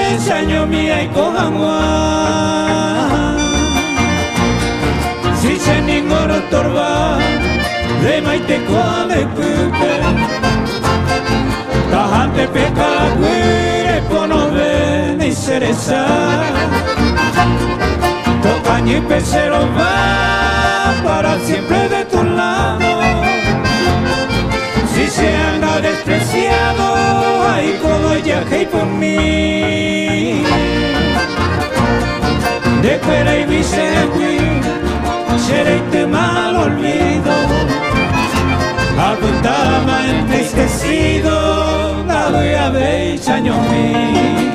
año mía y cohamua si se ningoro torba de maite de pupe tajante peca guire pono ven y cereza toca ni pecero va para siempre de tu lado si se anda despreciado ay como ella que por mí de pera y bisegui seré te mal olvido apuntaba entristecido la voy a ver año mío.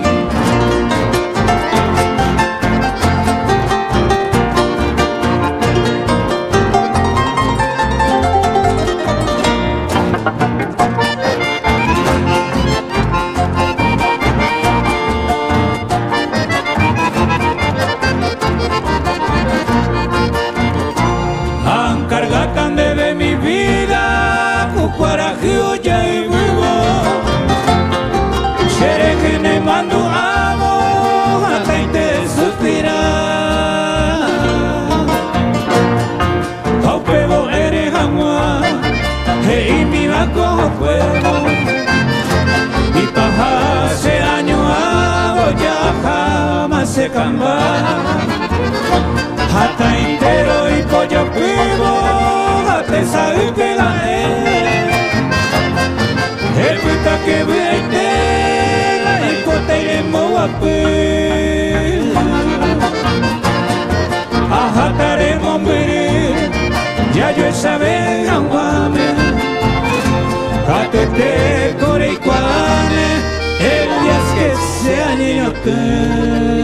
Cargatan de mi vida, cucarajillo ya y vivo. Seré que me mando amo, hasta y te suspirar. Au pego eres agua, y mi vaco fuego. Y paja hace año hago ya jamás se camba. Hasta entero y pollo vivo, hasta sabe que la es puta que vete, el cote y el moapi. Ajataremos morir, ya yo sabe aguame. Catete core y cuane, el día que sea niño que